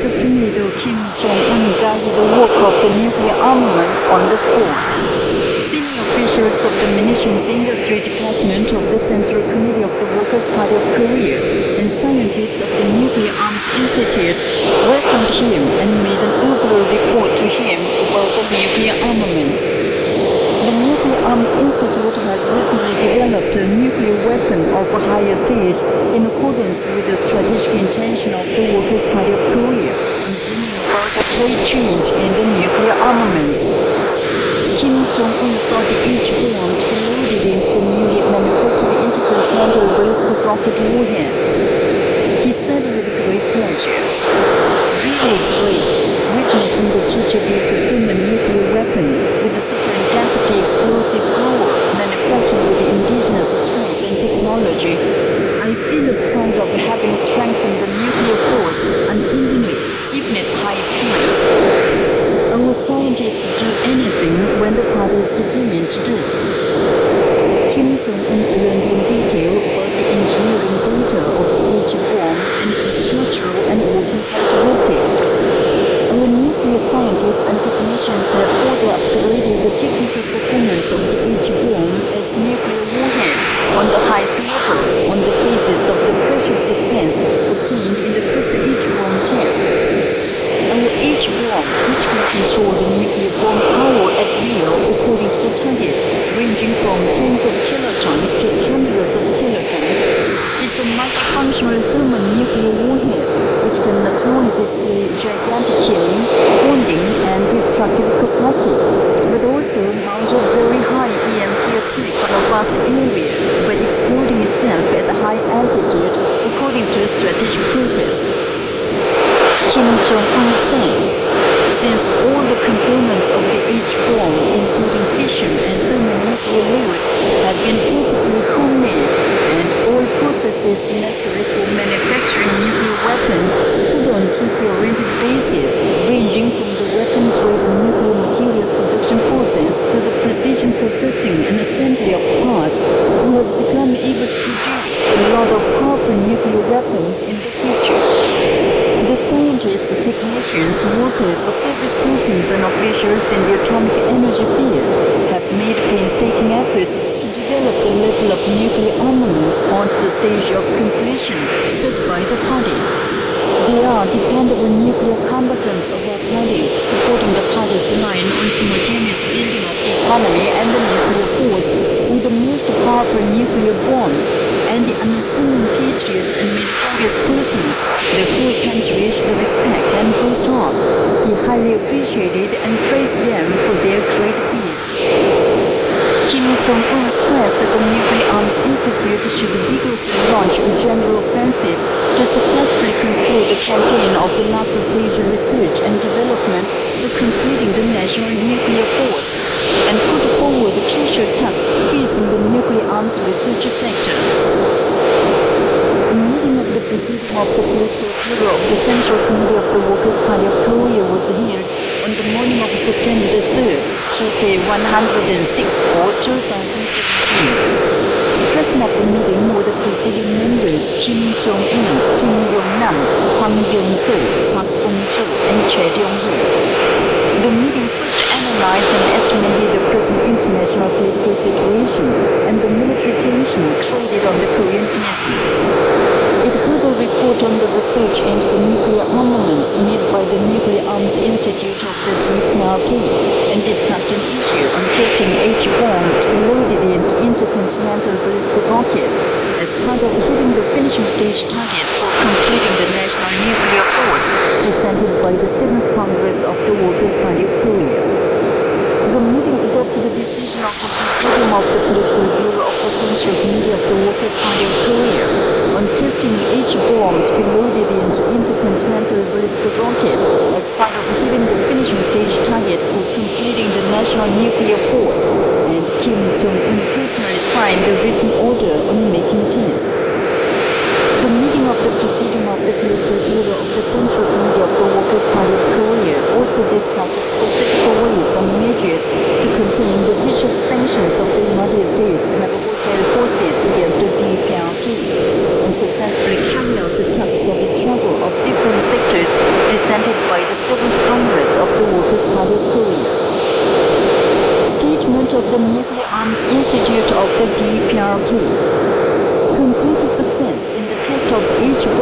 Committee Kim Jong-un guided the work of the nuclear armaments on the spot. Senior officials of the Munitions Industry Department of the Central Committee of the Workers' Party of Korea and scientists of the Nuclear Arms Institute welcomed him and made an overall report to him about the nuclear armaments. The Nuclear Arms Institute has recently developed a nuclear weapon of a higher stage in accordance with the strategic intention of the Workers' Party of Korea on bringing about a great change in the nuclear armaments. Kim Jong-un saw the H-bomb to be loaded into the newly manufactured intercontinental ballistic rocket warhead. He said with great pleasure, "Really great, witnessing the future-based thermonuclear weapon with the super-intensity explosive power manufactured with indigenous strength and technology. I feel proud of having strengthened the nuclear force and infinite high points. Our scientists do anything when the party is determined to do." Kim Jong-un learned in detail about the engineering data of the H-bomb and its structural and working characteristics. Our nuclear scientists and technicians have further upgraded the technical performance of the H-bomb as nuclear warhead on the highest level on the basis of the precious success obtained in the first H-bomb test. Our H-bomb, which can control the nuclear bomb power at will according to targets ranging from tens of kilotons to hundreds of kilotons, is a multifunctional thermonuclear warhead which can not only display gigantic killing, bonding, and destructive capacity, but also mount a very high EMP attack on a vast area by exploding itself at a high altitude according to strategic purpose. Kim Jong-un said, "Since all the components of the H-bomb, including fission and thermonuclear loads, have been perfectly homemade, and all processes necessary for manufacturing nuclear weapons put on duty-oriented basis, ranging from the weapon-grade nuclear material production process to the precision processing and assembly of parts, we have become able to produce a lot of powerful nuclear weapons in the future." The scientists, technicians, workers, service persons, and officials in the atomic energy field have made painstaking efforts to develop the level of nuclear armaments onto the stage of completion set by the party. They are dependable nuclear combatants of our party, supporting the party's line on simultaneous building of the economy and the nuclear force with the most powerful nuclear bombs, and the unassuming patriots and meritorious persons the whole country should respect and boast of. He highly appreciated and praised them for their great deeds. Kim Jong-un stressed that the Nuclear Arms Institute should vigorously launch a general offensive to successfully conclude the campaign of the last stage research and development to completing the national nuclear force, and put forward the crucial tasks facing the nuclear arms research sector. A meeting of the Presidium of the Political Bureau of the Central Committee of the Workers' Party of Korea was held on the morning of September the 3rd, 106 or 2017. Present at the meeting were the Presidium members Kim Jong-un, Kim Yong-nam, Hwang Yong-soo, Park Bong-joo, and Choi Dong-woo. The meeting first analyzed and estimated the present international political situation and the military tension created on the Korean Peninsula. It heard a report on the research into the nuclear armaments made by the Nuclear Arms Institute of the DPRK and discussed an issue on testing H-bomb to be loaded into intercontinental ballistic rocket as part of hitting the finishing stage target for completing the national nuclear force presented by the 7th Congress of the Workers' Party of Korea. The meeting adopted the decision of the Presidium of the Political Bureau of the Central Committee of the Workers' Party of Korea on testing H-bomb to be loaded into intercontinental ballistic rocket as part of hitting the finishing stage target for completing the national nuclear force, and Kim Jong-un personally signed the written order on making test. The meeting of the Presidium of the Political Bureau of the Central Committee of the Workers' Party of Korea also discussed specific ways and measures to contain the vicious sanctions of the United States and of hostile forces against the DPRK, and successfully carry out the tasks of the struggle of different sectors presented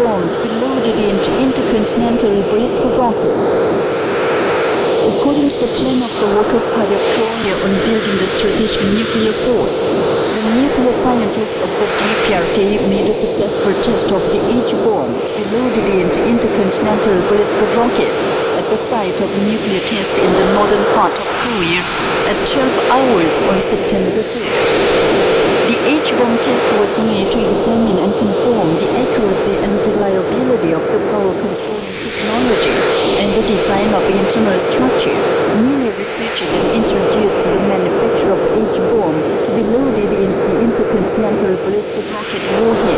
bomb to be loaded into intercontinental ballistic rocket. According to the plan of the Workers' Party of Korea on building the strategic nuclear force, the nuclear scientists of the DPRK made a successful test of the H-bomb to be loaded into intercontinental ballistic rocket at the site of the nuclear test in the northern part of Korea at 12 hours on September the 3rd. The H-bomb test was made to examine and confirm the accuracy and reliability of the power controlling technology and the design of the internal structure, newly researched and introduced to the manufacture of H-bomb to be loaded into the intercontinental ballistic rocket warhead.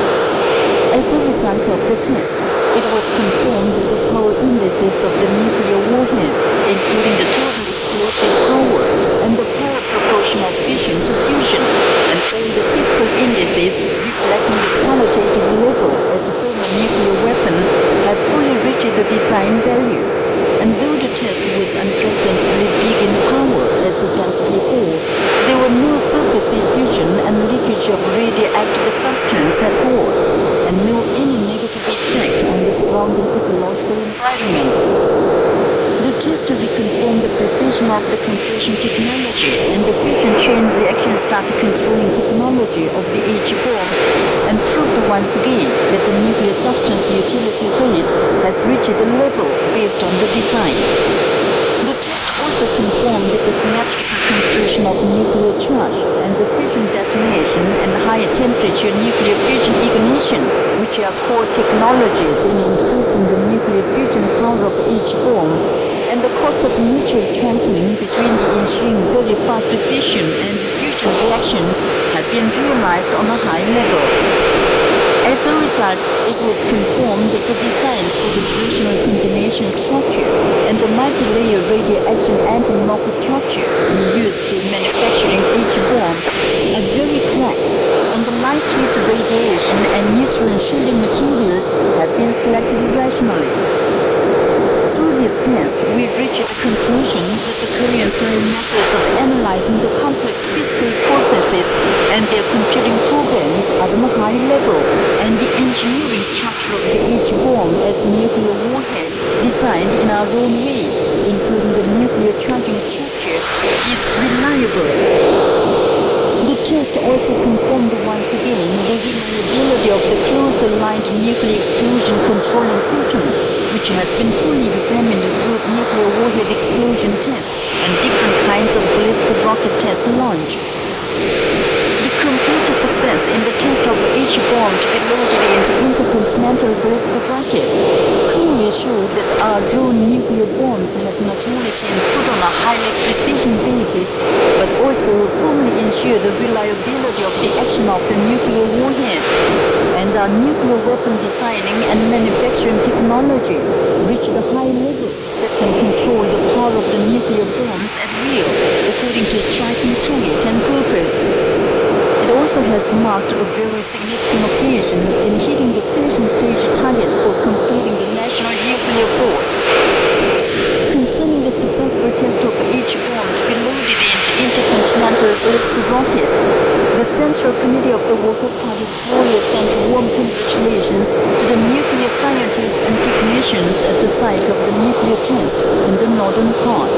As a result of the test, it was confirmed that the power indices of the nuclear warhead, including the total explosive power and the power proportional fission to fusion, and all the physical indices reflecting the qualitative level as a thermonuclear weapon, had fully reached the design value. And though the test was unprecedentedly big in power as against before, there were no surface diffusion and leakage of radioactive substance at all, and no any negative effect on the surrounding ecological environment. The test reconfirmed the precision of the compression technology and the fission chain reaction starter controlling technology of the H-bomb, and proved once again that the nuclear substance utility rate has reached the level based on the design. The test also confirmed that the symmetrical compression of nuclear charge and the fission detonation and high temperature nuclear fusion ignition, which are core technologies in increasing the nuclear fusion power of H-bomb, and the cost of mutual strengthening between the ensuing very fast fission and fusion reactions have been realized on a high level. As a result, it was confirmed that the designs for the traditional combination structure and the multi-layer radioaction anti-knock structure used in manufacturing H-bomb are very correct, and the light heat radiation and neutron shielding materials have been selected rationally. Through this test, we reached the conclusion that the Korean-style methods of analyzing the complex physical processes and their computing programs are on a high level, and the engineering structure of the H-bomb as nuclear warhead designed in our own way, including the nuclear charging structure, is reliable. The test also confirmed once again the reliability of the close-aligned nuclear explosion controlling system, which has been fully examined through nuclear warhead explosion tests and different kinds of ballistic rocket test launch. The complete success in the test of H-bomb to be loaded into intercontinental ballistic rocket clearly showed that our drone nuclear bombs have not only been put on a highly precision basis, but also firmly ensure the reliability of the action of the nuclear warhead. And our nuclear weapon designing and manufacturing technology reached a high level that can control the power of the nuclear bombs at will, according to striking target and purpose. It also has marked a very significant occasion in hitting the fusion stage target for completing the national nuclear force. Concerning the successful test of H-bomb to be loaded into intercontinental ballistic rocket, the Central Committee of the Workers' Party of Korea sent warm congratulations to the nuclear scientists and technicians at the site of the nuclear test in the northern part.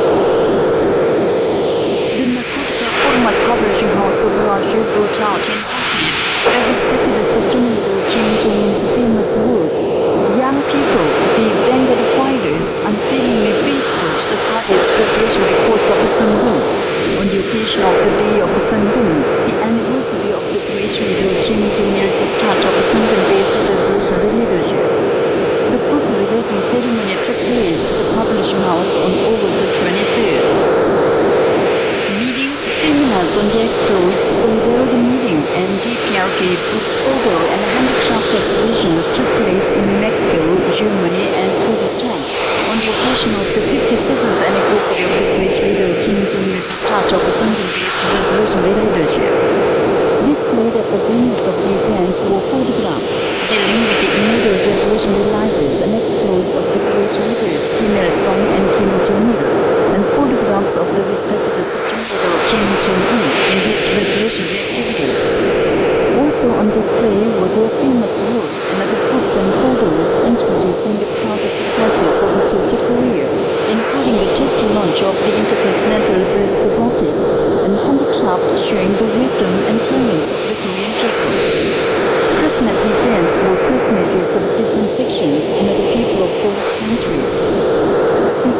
The Narcotica format publishing house of Russia brought out in Korea the respected second leader Kim Jong-un's famous work, "Young people, the vanguard fighters, unfailingly faithful to the party's revolutionary cause of Sungun." On the occasion of the day of Sungun, the anniversary of the great leader Kim Jong-il's start of Sungun-based revolutionary leadership. The book releasing ceremony took place at the publishing house on August 23rd. Meetings, seminars on the exploits, solidarity meeting, and DPRK book photo and handicraft exhibitions took place in Mexico, Germany, and Kyrgyzstan on the occasion of the 57th anniversary of the great leader Kim Jong-il's start of Sungun-based revolutionary leadership. Displayed at the venues of the events were photographs dealing with the immediate revolutionary lives and exploits of the great leaders Kim Il-sung and Kim Jong-il, and photographs of the respective supreme leader Kim Jong-un in his revolutionary activities. Also on display were their famous works and other books and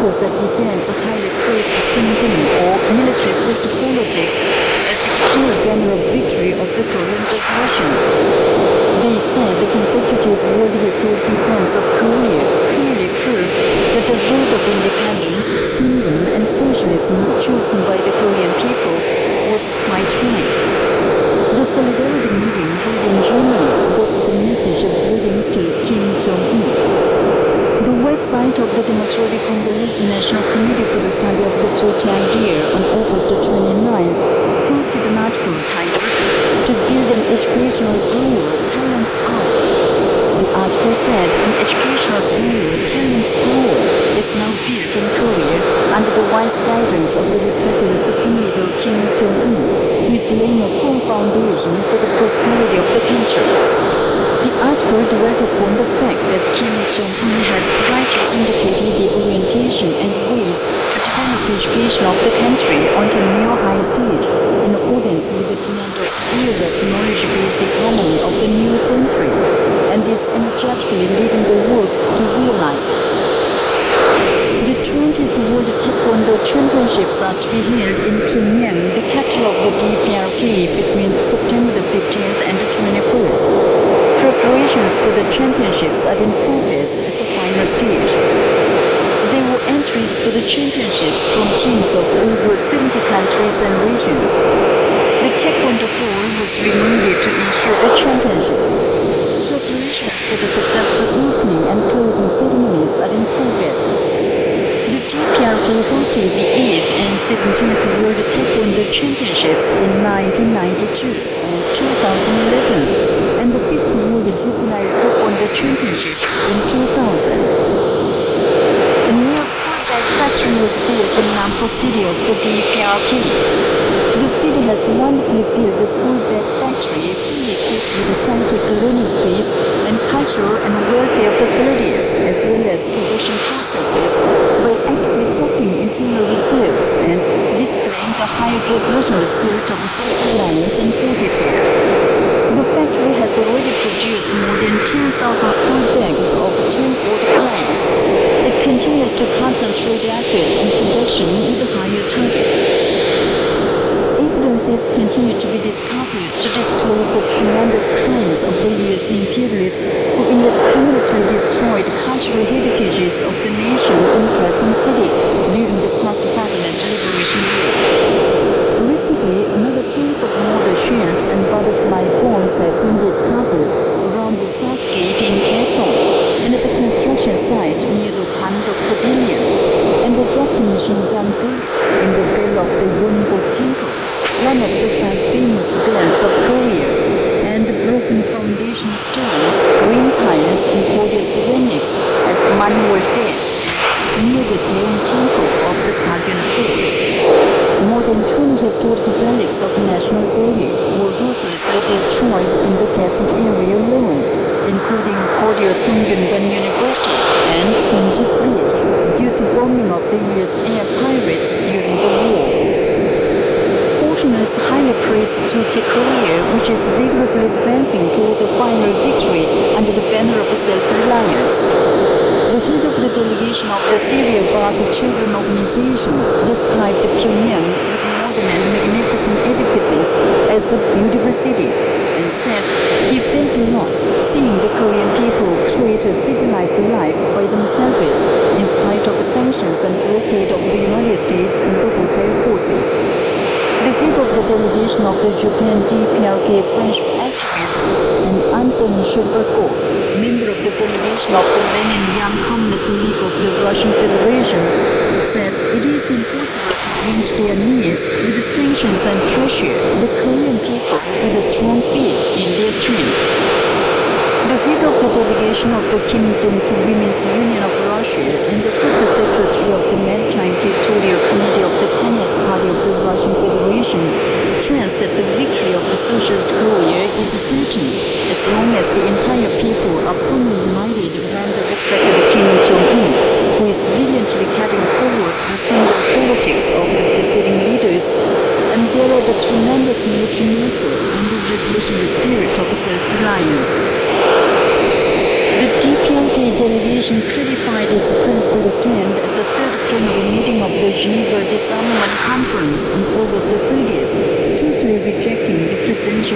workers at defense highly praised thinking or military post-politics as the clear banner of victory of the Korean Revolution. They said the consecutive world historic events of Korea clearly proved that the road of independence, freedom, and socialism chosen by the Korean people was quite right. The solidarity meeting held in Germany brought the message of greetings to Kim Jong-un. The website of the Democratic Congolese National Committee for the Study of the Zhejiang Year on August 29th posted an article titled "To Build an Educational Brewer, Talents Power." The article said an educational brewer, Talents Power, is now built in Korea under the wise guidance of the respected Supreme Leader Kim Jong-un, who is laying a firm foundation for the prosperity of the country. The article dwelt upon the fact that Kim Jong-un has rightly indicated the orientation and ways to develop the education of the country onto a new high stage in accordance with the demand of Europe's knowledge-based economy of the new century, and is energetically leading the work to realize it. The 20th World Taekwondo Championships are to be held in Pyongyang, the capital of the DPRK, between September the 15th and the 21st. Preparations for the championships are in progress at the final stage. There were entries for the championships from teams of over 70 countries and regions. The Taekwondo Board was removed to ensure the championships. Preparations for the successful opening and closing ceremonies are in progress. The DPRK hosted the 8th and 17th World Taekwondo Championships in 1992 and 2011, and the 5th World Juvenile Taekwondo Championship in 2000. A new school bag factory was built in Nampo City of the DPRK. The city has wonderfully built the school bag factory, fully equipped with scientific learning space and cultural and welfare facilities, as well as production processes, by actively tapping internal reserves and displaying the high revolutionary spirit of self-reliance and fortitude. The factory has already produced more than 10,000 school bags of 10 odd kinds. It continues to concentrate efforts on production with a higher target. Evidences continue to be discovered to disclose the tremendous crimes of the US imperialists who indiscriminately destroyed cultural heritages of the nation in Kherson City during the post-Parliament Liberation War. Recently, another tens of mortar shells and butterfly bombs have been discovered around the South Gate in Kherson and at the construction site near the Pandok Pavilion, and the rusty machine gun bullet in the bell of the Yongbok Temple, one of the 5 famous bells of Korea, and the broken foundation stones, green tiles, and gorgeous ceramics at Manwol-dae, near the Daeon Temple of the Kagyan Force. More than 20 historic relics of national glory were ruthlessly destroyed in the Kherson area alone, including Korea Songyunban University and Sonji Bridge, due to bombing of the US air pirates during the war. Foreigners highly praised Juche Korea, which is vigorously advancing toward the final victory under the banner of self-reliance. The head of the delegation of the Syria Bath Children Organization described Pyongyang with modern and magnificent edifices as a beautiful city, and said he felt a lot seeing the Korean people create a civilized life by themselves in spite of sanctions and blockade of the United States and the hostile forces. The head of the delegation of the Japan DPRK French activist and Anton Shortwave, member of the delegation of the Lenin Young Communist League of the Russian Federation, said it is impossible to bring to their knees with the sanctions and pressure the Korean people with a strong faith in their strength. The head of the delegation of the Kim Jong-il Women's Union of Russia and the first secretary of the Maritime Territorial Committee of the Communist Party of the Russian Federation stressed that the victory of the Socialist Korea is certain as long as the entire people are firmly united around the respected Kim Jong-un, who is brilliantly carrying forward the single politics of the preceding leaders, and there are the tremendous military muscle and the revolutionary spirit of self-reliance. The DPRK delegation clarified its principal stand at the third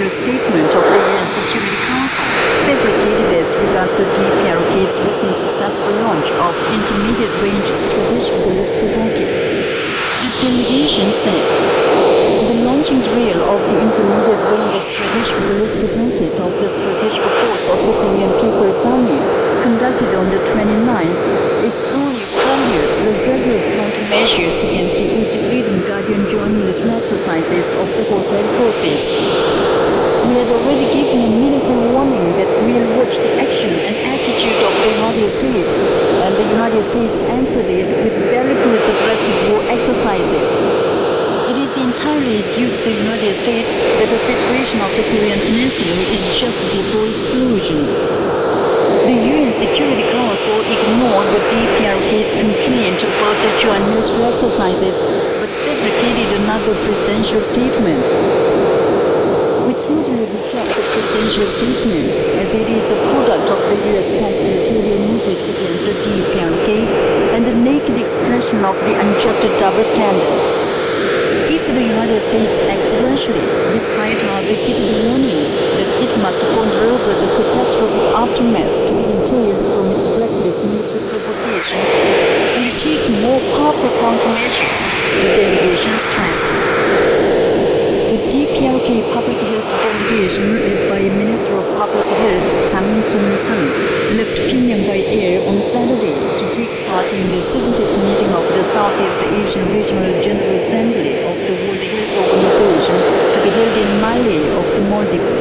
presidential statement of the UN Security Council fabricated as regards to DPRK's recent successful launch of intermediate-range strategic ballistic rocket. The delegation said the launching drill of the intermediate-range strategic ballistic rocket of the strategic force of the Korean People's Army, conducted on the 29th, is only prelude to the regular countermeasures against the Freedom Guardian joint military exercises of the hostile forces. We had already given a meaningful warning that we will watch the action and attitude of the United States, and the United States answered it with very aggressive war exercises. It is entirely due to the United States that the situation of the Korean Peninsula is just before explosion. The UN Security Council ignored the DPRK's complaint about the joint military exercises, but fabricated another presidential statement. We totally reject the presidential statement, as it is a product of the US conspiratorial motives against the DPRK and a naked expression of the unjust double standard. If the United States acts rashly, despite our repeated warnings that it must ponder over the catastrophic aftermath to be entailed from its reckless military provocation, will take more powerful countermeasures, the delegation stressed. The DPRK Public Health Delegation, led by Minister of Public Health Chang Jin-sang, left Pyongyang by air on Saturday to take part in the 70th meeting of the Southeast Asian Regional General Assembly of the World Health Organization to be held in Mali of the Maldives.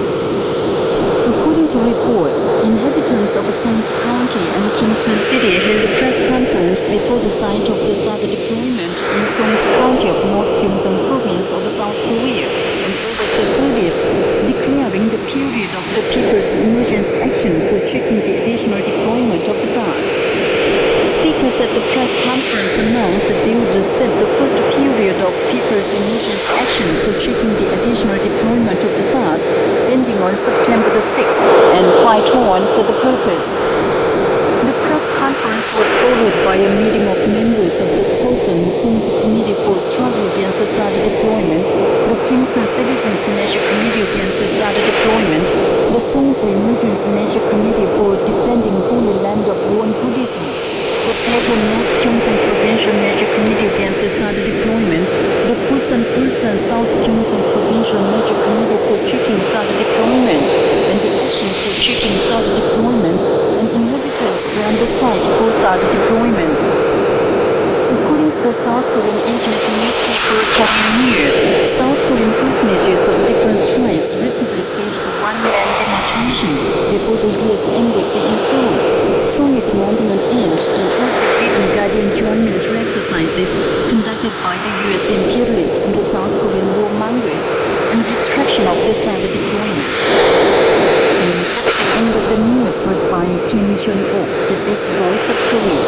According to reports, inhabitants of Songji County and Kimcheon City held a press conference before the site of the start deployment in Songji County of North Gyeongsang Province of South Korea on August 30th, declaring the period of the People's Emergency Action for checking the additional deployment of the Guard. Speakers at the press conference announced that they would set the first period of People's Emergency Action for checking the additional deployment of the Guard, ending on September the 6th, and fight on for the purpose. The press conference was followed by a meeting of members of the Chosun Songji Committee for Struggle Against the Guard Deployment, the Kimcheon Citizens Measure Committee Against the Guard Deployment, the Songji Emergency Measure Committee for Defending Holy Land of Won Buddhism, the Plateau North Gyeongsang Provincial Measure Committee Against the Guard Deployment, the Ulsan South Gyeongsang Provincial Measure Committee for Checking Guard Deployment, and the Action for Checking Guard Deployment, and inhabitants were on the site for guard deployment. According to the South Korean internet newspaper Korean News, South Korean personages of different tribes recently staged a one-man demonstration before the U.S. Embassy in Seoul, strongly demanding an end to the Freedom Guardian joint military exercises conducted by the U.S. imperialists and the South Korean warmongers, and retraction of the guard deployment. And that's the end of the news read by Kim Hyun-oh. This is Voice of Korea.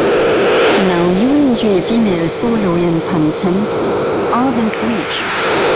Now you enjoy female solo and panchen, ardent reach.